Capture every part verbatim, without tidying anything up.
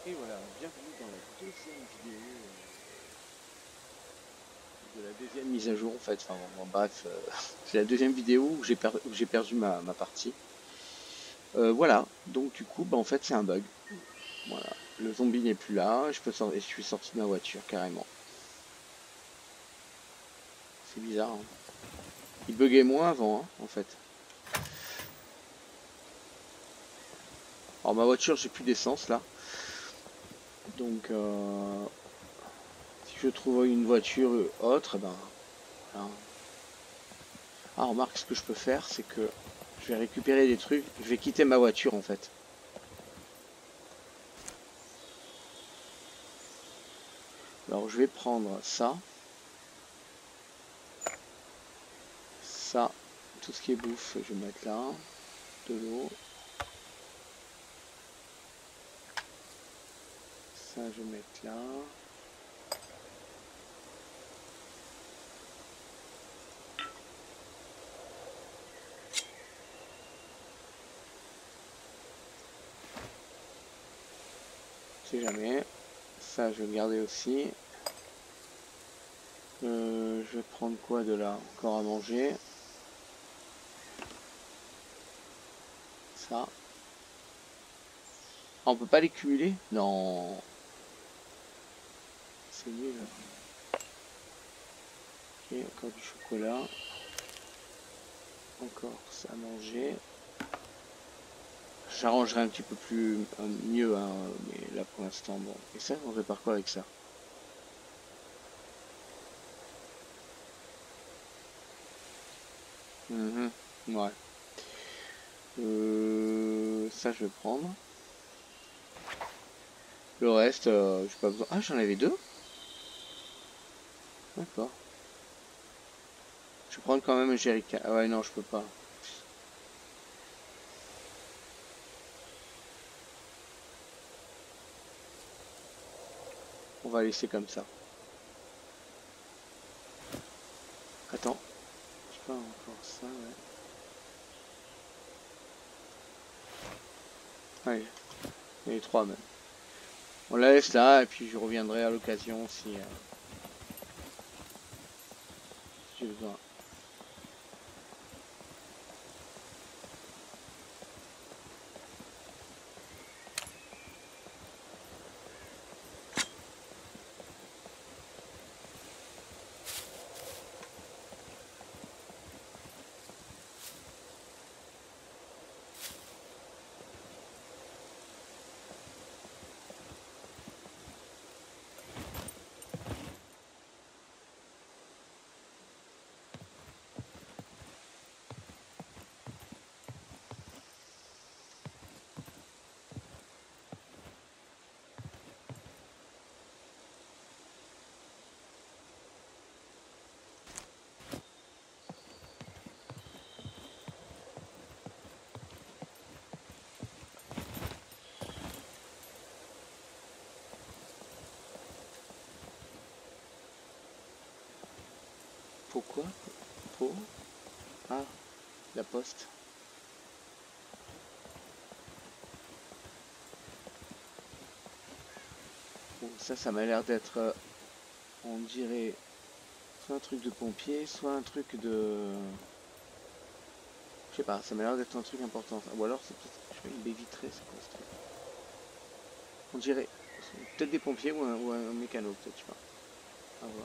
Et voilà, bienvenue dans la deuxième vidéo euh, de la deuxième mise à jour en fait. Enfin bon, bon, bref, euh, c'est la deuxième vidéo où j'ai per où j'ai perdu ma, ma partie. Euh, voilà, donc du coup, bah, en fait c'est un bug. Voilà, le zombie n'est plus là, je peux sortir, je suis sorti de ma voiture carrément. C'est bizarre, hein. Il buguait moins avant, hein, en fait. Alors ma voiture, j'ai plus d'essence là, donc euh, si je trouve une voiture autre, eh ben voilà. Ah, remarque, ce que je peux faire, c'est que je vais récupérer des trucs. Je vais quitter ma voiture, en fait. Alors, je vais prendre ça. Ça. Tout ce qui est bouffe, je vais mettre là. De l'eau. Ça, je vais mettre là. Si jamais. Ça, je vais le garder aussi. Euh, je vais prendre quoi de là? Encore à manger. Ça. Ah, on peut pas les cumuler? Non. C'est nul. Ok, encore du chocolat. Encore ça à manger. J'arrangerai un petit peu plus euh, mieux, hein, mais là pour l'instant, bon. Et ça, on répare quoi avec ça? Mhm, ouais. Euh, ça, je vais prendre. Le reste, euh, j'ai pas besoin. Ah, j'en avais deux? D'accord. Je vais prendre quand même un jerrycan. Ah ouais, non, je peux pas. On va laisser comme ça. Attends. Je sais pas encore ça, ouais. Allez, il y en a trois même. On la laisse là et puis je reviendrai à l'occasion si, euh, si j'ai besoin. Pourquoi? Pour? Ah, la poste. Bon, ça, ça m'a l'air d'être, euh, on dirait, soit un truc de pompier, soit un truc de... Je sais pas, ça m'a l'air d'être un truc important. Ou alors c'est peut-être, je sais pas, une baie vitrée, c'est quoi ce truc? On dirait peut-être des pompiers ou un, ou un mécano, peut-être, je sais pas. À voir.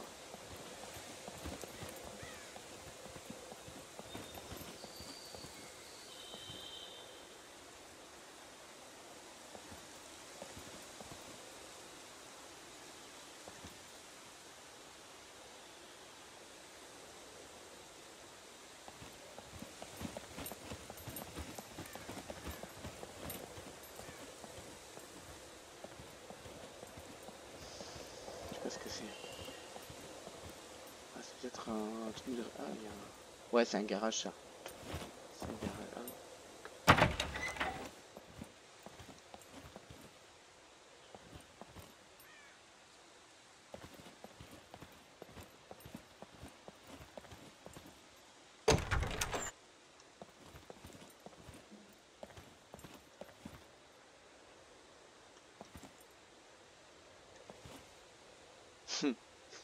Je sais pas ce que c'est. Ah, c'est peut-être un, un truc de... Ah, il y a un... Ouais, c'est un garage, ça. C'est un garage. Ah,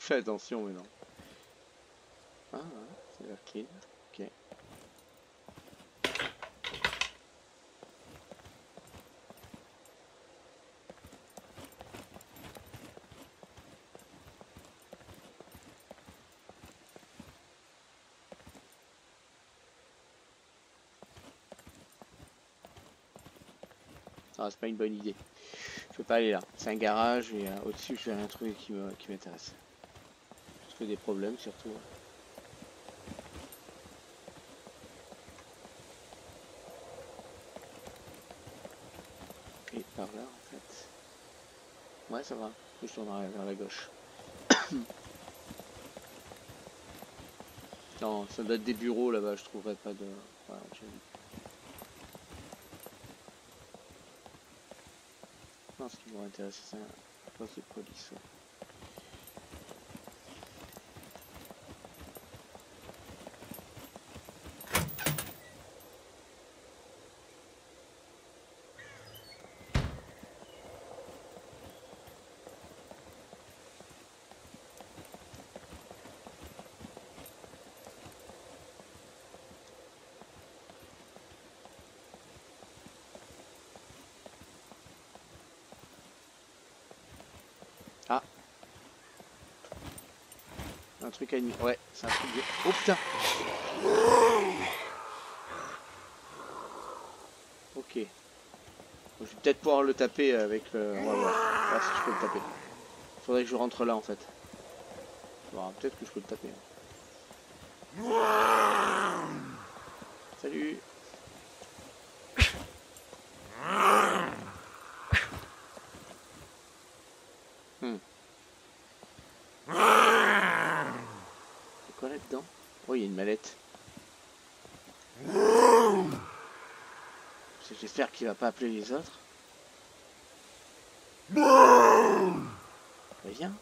Fais attention, mais non. Ah, ouais, c'est l'air clean. Ok. Ah, c'est pas une bonne idée. Je peux pas aller là. C'est un garage et euh, au-dessus, je verrai un truc qui me, qui m'intéresse. Je fais des problèmes surtout. Et par là, en fait. Ouais, ça va. Je tournerai vers la gauche. Non, ça doit être des bureaux là-bas. Je trouverai pas de. Voilà, j'ai vu. Non, ce qui m'aurait intéressé, c'est un poste de police. Ouais. Ah, un truc à nuit. Ouais, c'est un truc de. Oh putain! Ok. Je vais peut-être pouvoir le taper avec le. On va voir. On va voir si je peux le taper. Faudrait que je rentre là en fait. Bon, peut-être que je peux le taper. Salut. Hmm. C'est quoi là-dedans? Oh, il y a une mallette. J'espère qu'il va pas appeler les autres. Bah, viens.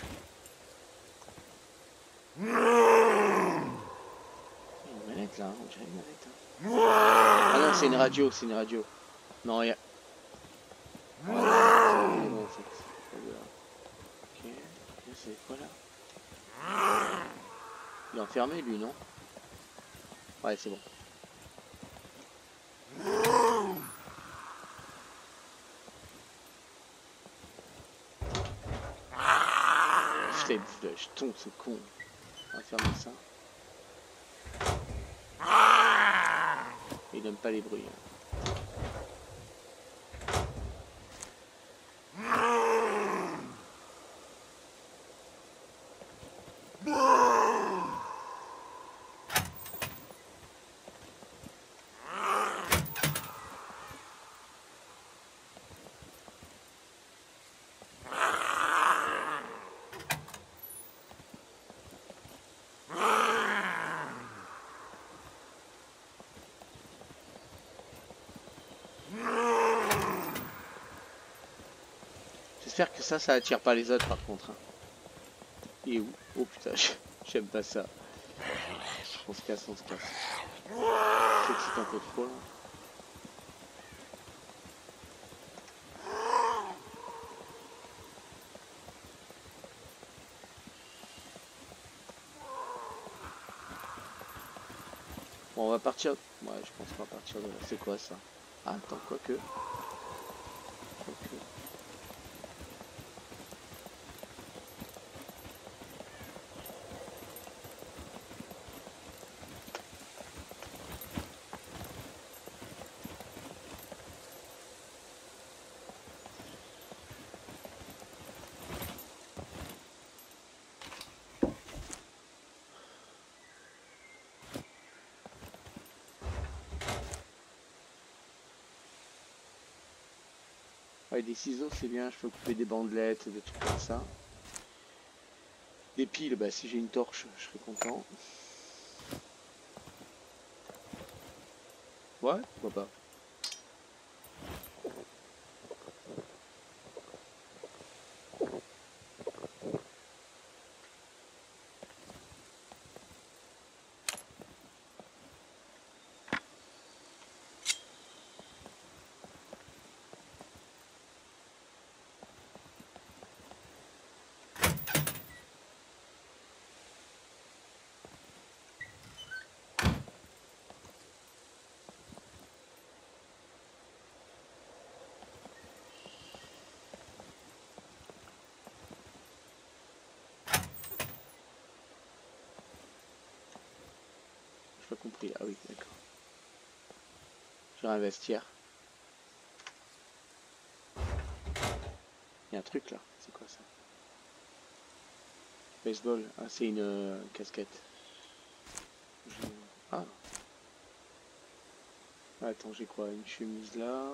Il y a une mallette là, on dirait une mallette. Hein. Ah non, c'est une radio, c'est une radio. Non, il y a. Ouais, non, c'est bon en fait. Ok, ok, c'est quoi là? Il est enfermé lui, non? Ouais, c'est bon. Putain, je tombe ce con. On va fermer ça. Il n'aime pas les bruits. Hein. J'espère que ça, ça attire pas les autres par contre. Hein. Il est où? Oh putain, j'aime pas ça. On se casse, on se casse. Je sais que c'est un peu trop là. Bon, on va partir. Ouais, je pense qu'on va partir de là. C'est quoi ça? Ah, attends, quoique. Quoique. Ouais, des ciseaux, c'est bien. Je peux couper des bandelettes, des trucs comme ça. Des piles, bah si j'ai une torche, je serais content. Ouais, pourquoi pas. J'ai pas compris. Ah oui, d'accord. Je vais investir. Il y a un truc là. C'est quoi ça? Baseball. Ah, c'est une euh, casquette. Je... Ah. Attends, j'ai quoi? Une chemise là.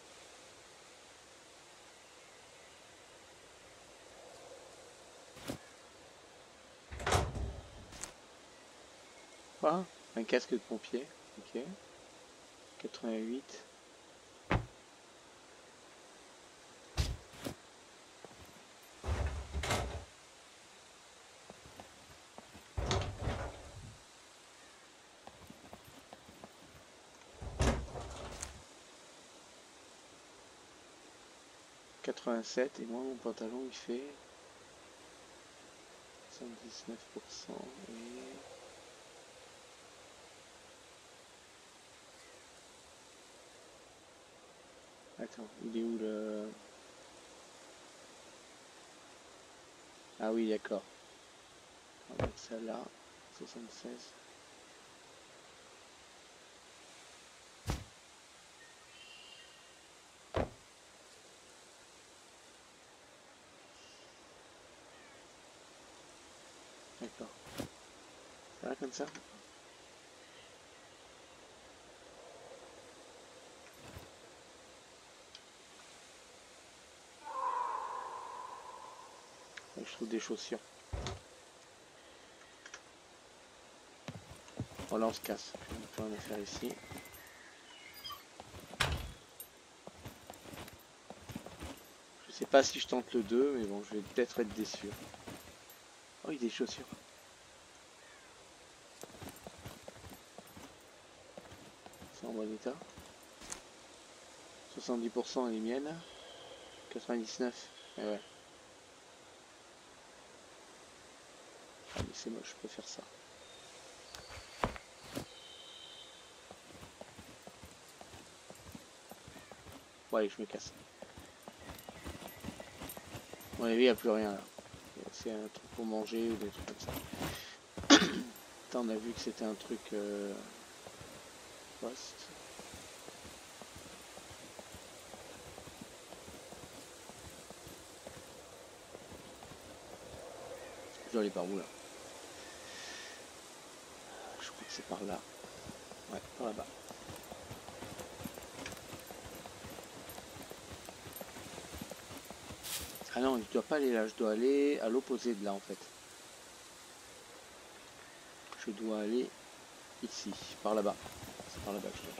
Quoi? Un casque de pompier. Ok. quatre-vingt-huit. quatre-vingt-sept. Et moi, mon pantalon, il fait soixante-dix-neuf pour cent. Et... Attends, il est où le... Ah oui, d'accord. On va mettre ça là. soixante-seize. D'accord. Ça va comme ça? Et je trouve des chaussures. Bon là on se casse. Je vais faire une affaire ici. Je sais pas si je tente le deux, mais bon, je vais peut-être être déçu. Oh, il y a des chaussures. C'est en bon état. soixante-dix pour cent les miennes. quatre-vingt-dix-neuf. Et ouais. Ah mais c'est moche, je peux faire ça. Bon allez, je me casse. Bon, il n'y a plus rien là. C'est un truc pour manger ou des trucs comme ça. Attends, on a vu que c'était un truc euh, poste. Je dois aller par où là? Je crois que c'est par là. Ouais, par là-bas. Ah non, je dois pas aller là, je dois aller à l'opposé de là en fait. Je dois aller ici, par là-bas. C'est par là-bas que je dois aller.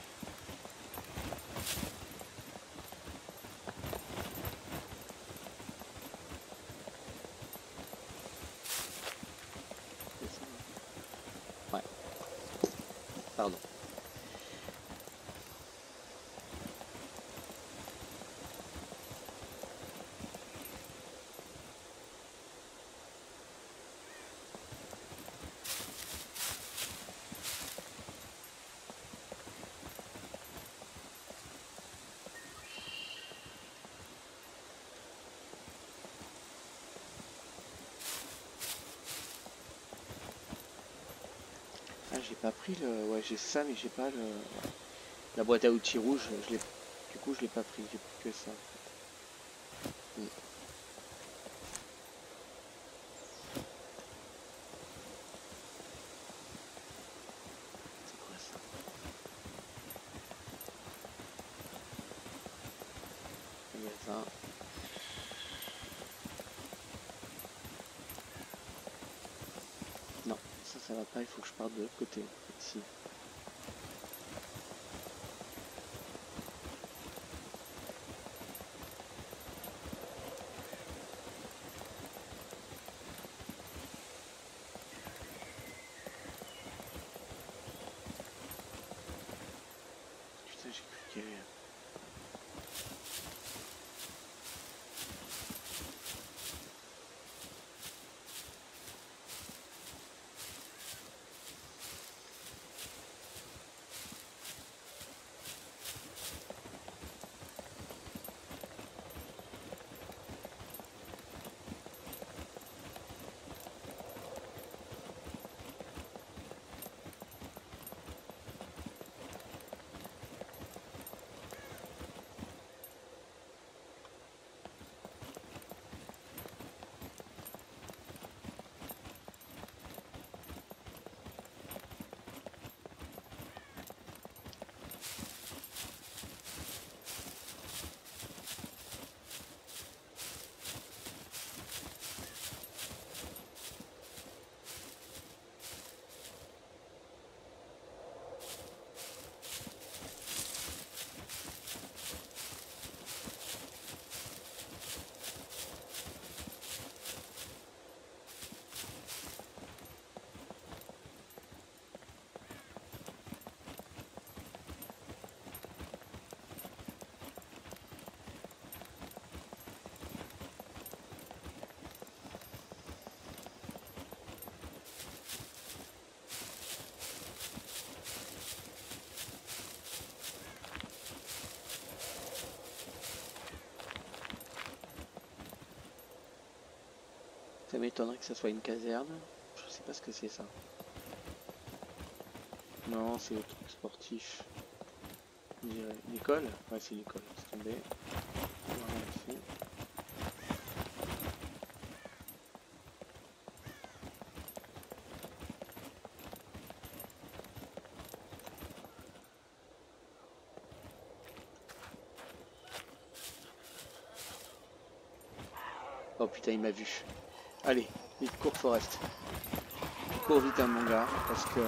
Ouais. Pardon. Ah, j'ai pas pris le... Ouais, j'ai ça, mais j'ai pas le... Ouais. La boîte à outils rouge, je l'ai... Du coup, je l'ai pas pris, j'ai pris que ça. Hmm. C'est quoi ça? Magasin. Non, ça, ça va pas, il faut que je parte de l'autre côté. Ici. Putain, j'ai cru qu'il y avait... Ça m'étonnerait que ça soit une caserne. Je sais pas ce que c'est ça. Non, c'est le truc sportif. On dirait l'école. Ouais, c'est l'école. C'est tombé. Voilà, ici. Oh putain, il m'a vu. Allez, vite, cours Forest. Cours vite, hein, mon gars, parce que...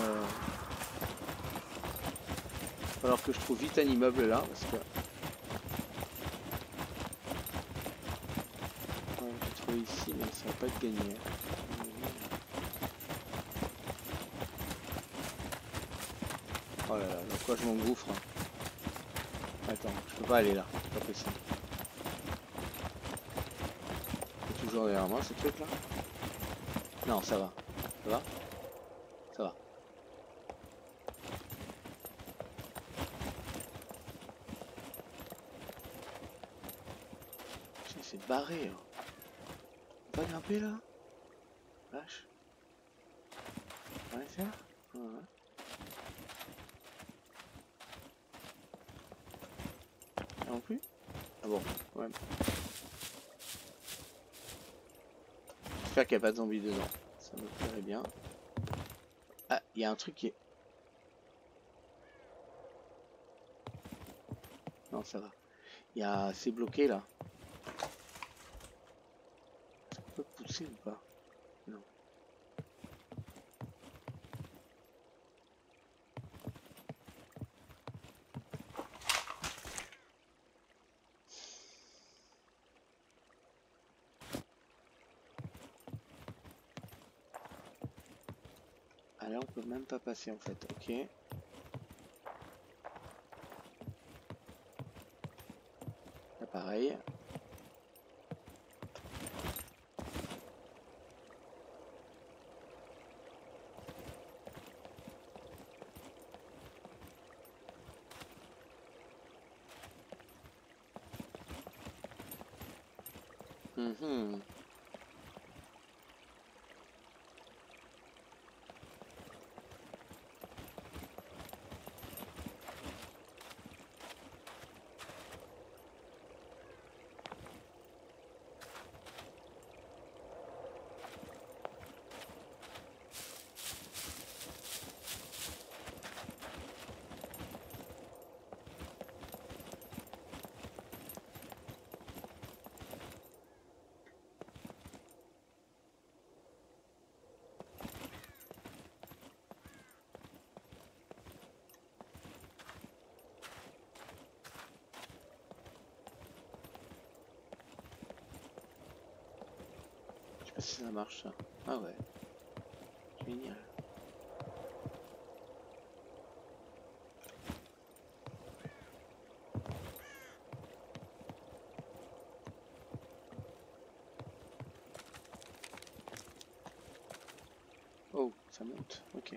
Il va falloir que je trouve vite un immeuble là, parce que... Ouais, j'ai trouvé ici, mais ça va pas être gagné. Oh là là, dans quoi je m'engouffre. Attends, je peux pas aller là, c'est pas possible. C'est toujours derrière moi ce truc là. Non, ça va. Ça va? Ça va. Putain, c'est barré. Hein. On peut pas grimper là? Vache. On va le faire? Ouais. Ah, non plus? Ah bon, ouais. J'espère qu'il n'y a pas de zombies dedans. Ça me plairait bien. Ah, il y a un truc qui est... Non, ça va. Il y a... C'est bloqué là. Est-ce qu'on peut pousser ou pas? Non. Ah là, on peut même pas passer en fait. Ok. Là, pareil. Mhm. Je sais pas si ça marche ça. Ah ouais. Génial. Oh, ça monte. Ok.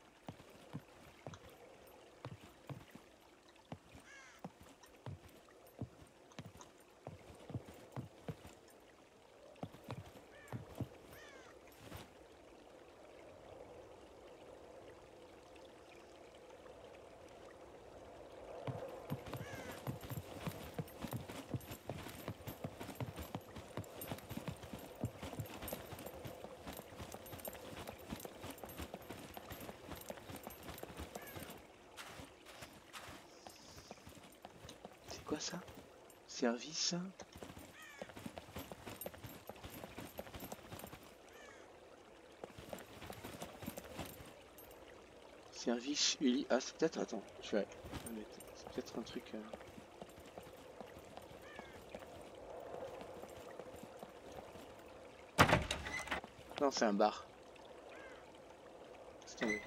C'est quoi ça? Service? Service Uli. Ah, c'est peut-être. Attends, je vais. C'est peut-être un truc. Euh... Non, c'est un bar. C'est tombé.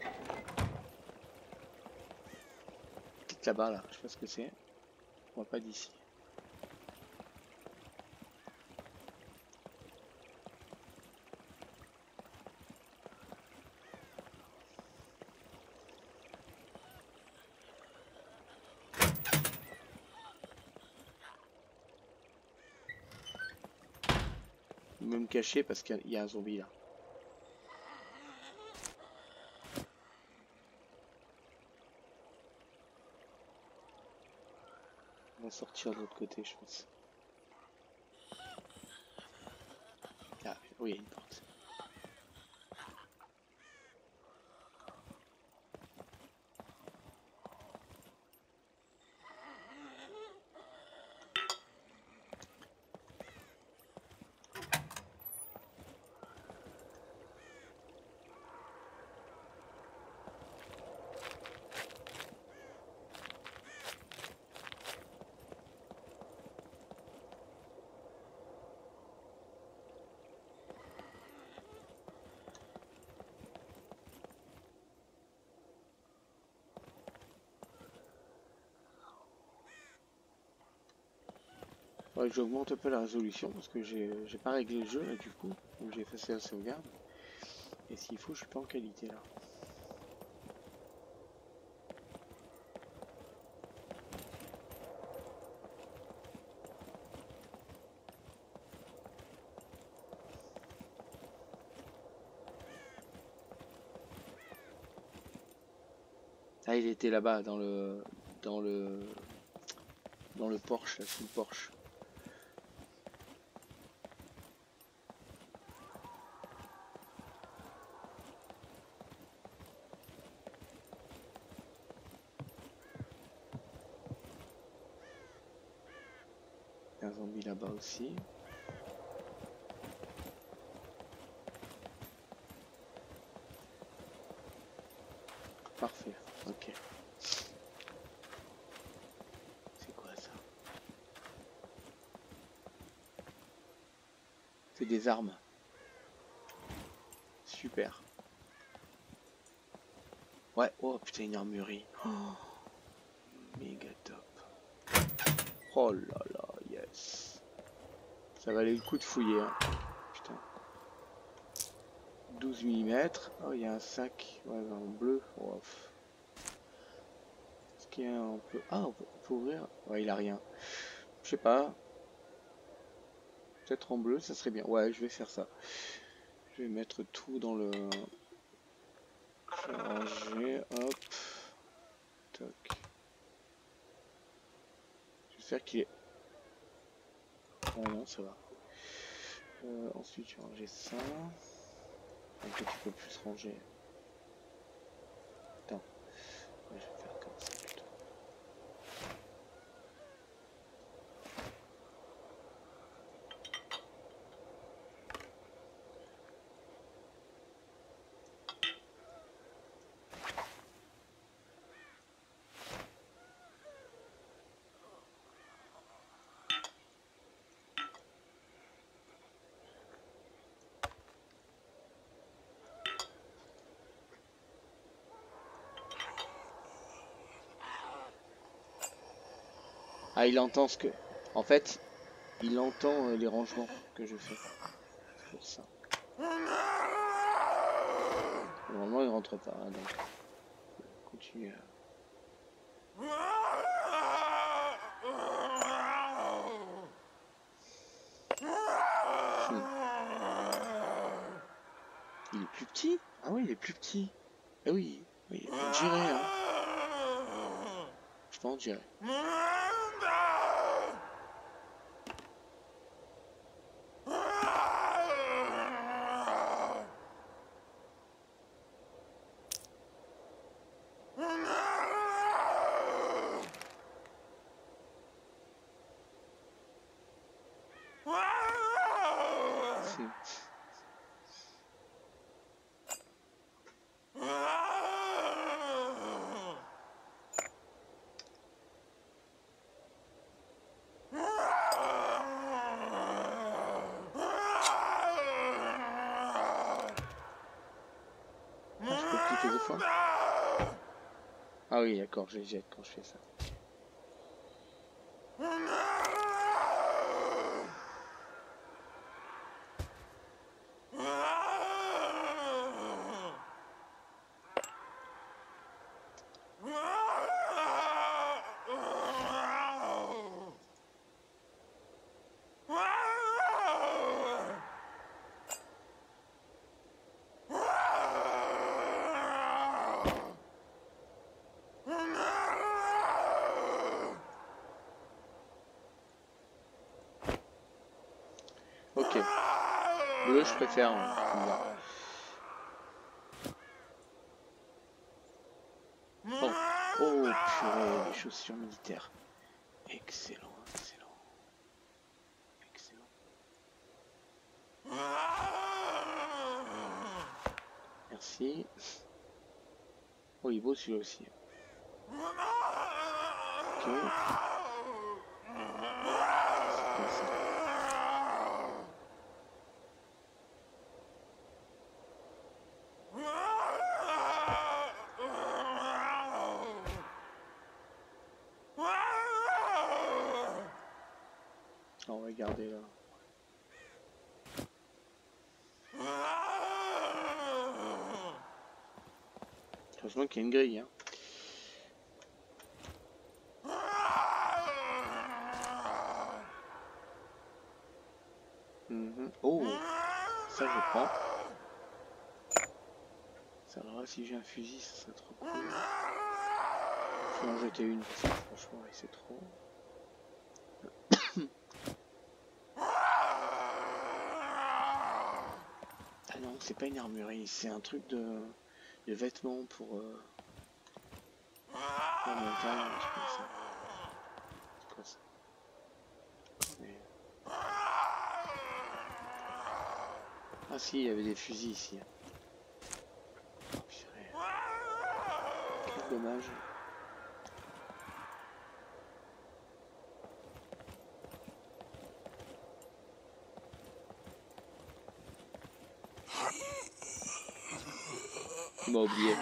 Peut-être là-bas, là. Je sais pas ce que c'est. On voit pas d'ici. vais me cacher parce qu'il y a un zombie là. On va sortir de l'autre côté, je pense. Ah, oui, il y a une porte. Ouais, j'augmente un peu la résolution parce que j'ai j'ai pas réglé le jeu là du coup, donc j'ai effacé la sauvegarde. Et s'il faut, je suis pas en qualité là. Ah, il était là-bas dans le dans le dans le Porsche, là, sous le Porsche. Il y a un zombie là-bas aussi. Parfait, ok. C'est quoi ça? C'est des armes. Super. Ouais, oh putain, une armurerie. Oh, méga top. Oh là là, yes. Ça valait le coup de fouiller, hein. Putain. douze millimètres. Oh, il y a un sac. Ouais, en bleu. Oh, est-ce qu'il y a un peu... Ah, on peut, on peut ouvrir. Ouais, il a rien. Je sais pas. Peut-être en bleu, ça serait bien. Ouais, je vais faire ça. Je vais mettre tout dans le... Je vais ranger. Hop. Toc. J'espère qu'il est... Ah non, ça va. Euh, ensuite, je vais ranger ça. Un petit peu plus ranger. Attends. Ouais, je vais faire comme ça plutôt. Ah, il entend ce que... En fait, il entend euh, les rangements que je fais. C'est pour ça. Normalement, il rentre pas, hein, donc... Continue à... Hmm. Il est plus petit? Ah oui, il est plus petit. Ah oui, oui, on dirait, hein. Je pense, on dirait. Hmm. Ah, je peux cliquer deux fois. Ah oui, d'accord, je les jette quand je fais ça. Ok. Bleu, je préfère. Hein, oh. Oh, purée, les chaussures militaires. Excellent, excellent. Excellent. Merci. Oh, il est beau celui-là aussi. Ok. C'est quoi ça? On va regarder là. Heureusement qu'il y a une grille. Hein. Mm-hmm. Oh, ça je prends. Ça alors là, si j'ai un fusil, ça serait trop cool. Je vais en jeter une parce que franchement, c'est trop. Ah non, c'est pas une armurerie, c'est un truc de, de vêtements pour euh, la montagne, je sais pas ça. C'est quoi ça? Mais... Ah si, il y avait des fusils ici. Oh, purée. Quel dommage. Il m'a oublié.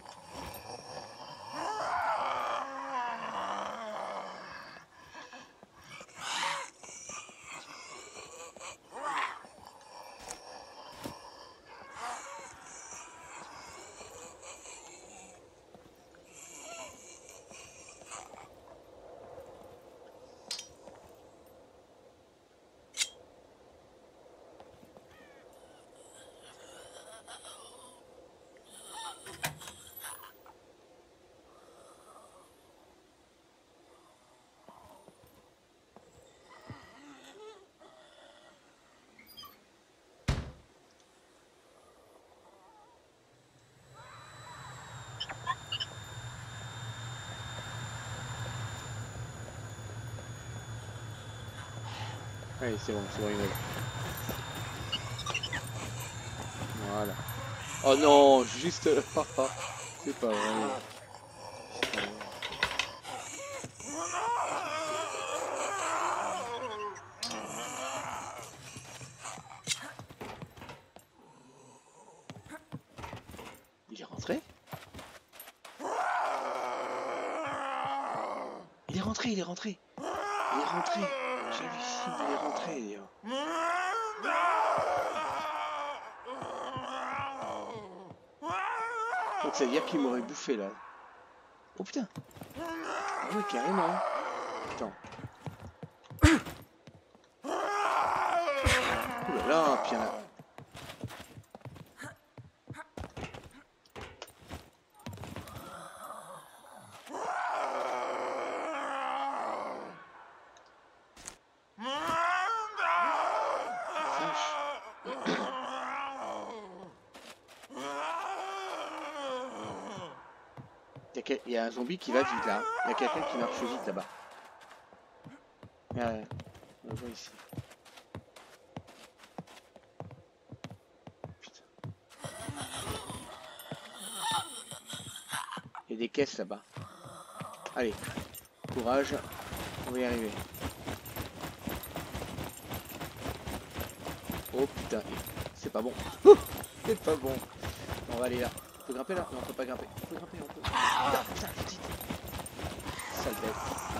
Allez, c'est bon, c'est bon, il est là. Voilà. Oh non, juste là. C'est pas vrai. Il est rentré? Il est rentré, il est rentré. Il est rentré. J'hallucine, il est rentré. Donc ça veut dire qu'il m'aurait bouffé là. Oh putain. Ah ouais, carrément. Attends. Oh là là, puis il y en a... Il y a un zombie qui va vite là. Il y a quelqu'un qui marche vite là-bas. Ouais, on le voit ici. Putain. Il y a des caisses là-bas. Allez, courage, on va y arriver. Oh putain, c'est pas bon. C'est pas bon. On va aller là. On peut grimper là? Non, on peut pas grimper. On peut grimper, on peut. Ah, putain, petite. Sale bête.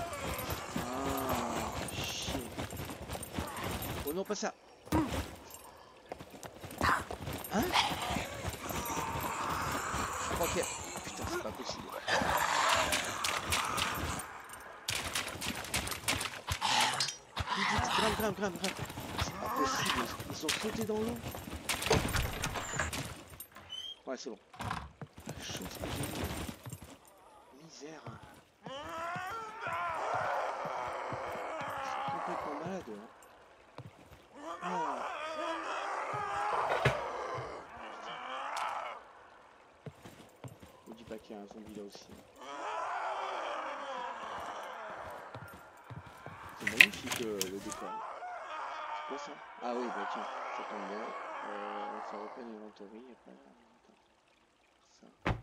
Ah, chier. Oh non, pas ça. Hein? Je crois qu'il y a... Putain, c'est pas possible. Vite, vite, grimpe, grimpe, grimpe, grimpe. C'est pas possible, ils sont sautés dans l'eau. Ouais, c'est bon. La chose que j'ai eue. Misère. Ils sont complètement malades. Hein. Oh. qu'il y a un zombie là aussi. C'est magnifique euh, le décor. C'est quoi ça? Ah oui, bah tiens, ça tombe bien. Euh, on va faire open inventory et pas là. Attends. Ça.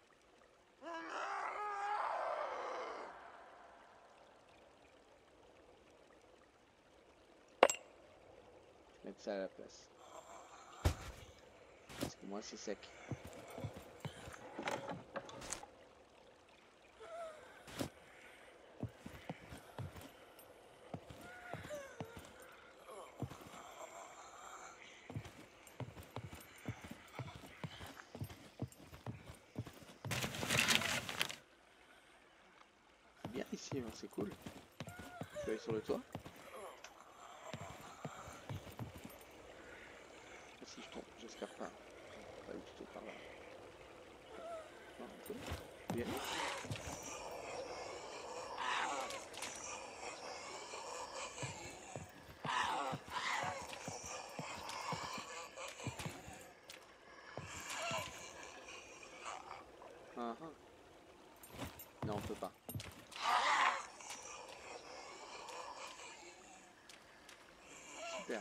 Mettre ça à la place. Parce que moi c'est sec. C'est bien ici, hein, c'est cool. Je vais aller sur le toit. Ah, si je tombe, j'espère pas. Pas du tout par là. Non, on peut. On peut y aller. Ah, ah. Non, on peut pas. Super.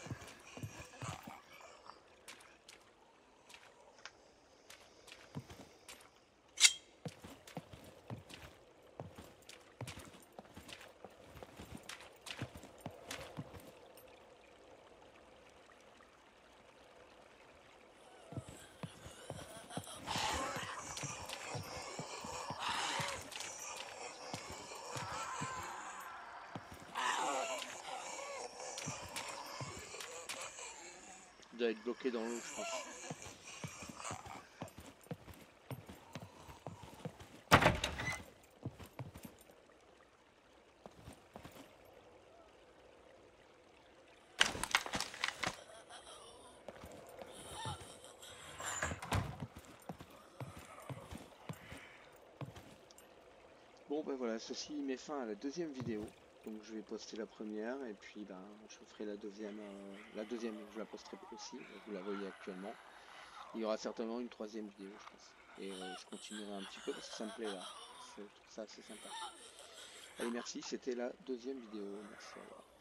Il doit être bloqué dans l'eau, je pense. Bon ben voilà, ceci met fin à la deuxième vidéo. Donc je vais poster la première et puis ben je ferai la deuxième. Euh, la deuxième, je la posterai aussi. Vous la voyez actuellement. Il y aura certainement une troisième vidéo, je pense. Et euh, je continuerai un petit peu parce que ça me plaît là. Je trouve ça assez sympa. Allez, merci. C'était la deuxième vidéo. Merci. Au revoir.